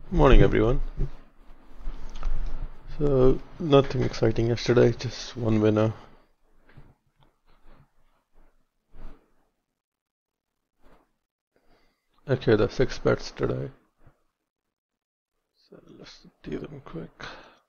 Morning everyone. So nothing exciting yesterday, just one winner. Okay, the 6 bets today. So let's do them quick.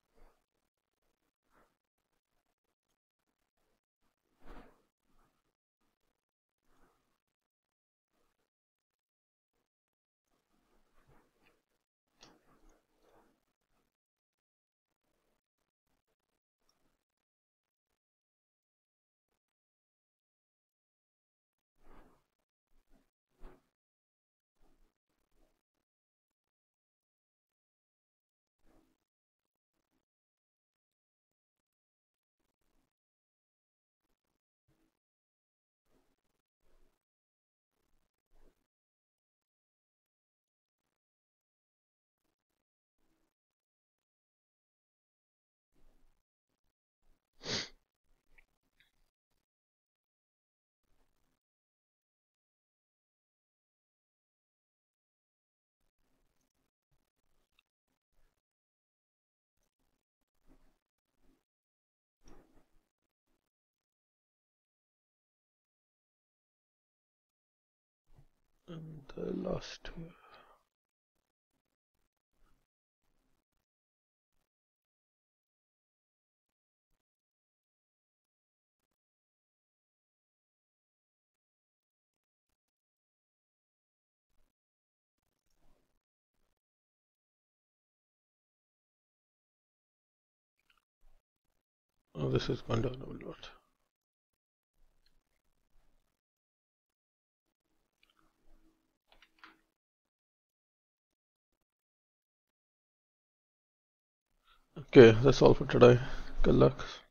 And the last two. Oh, this has gone down a lot. Okay, that's all for today. Good luck.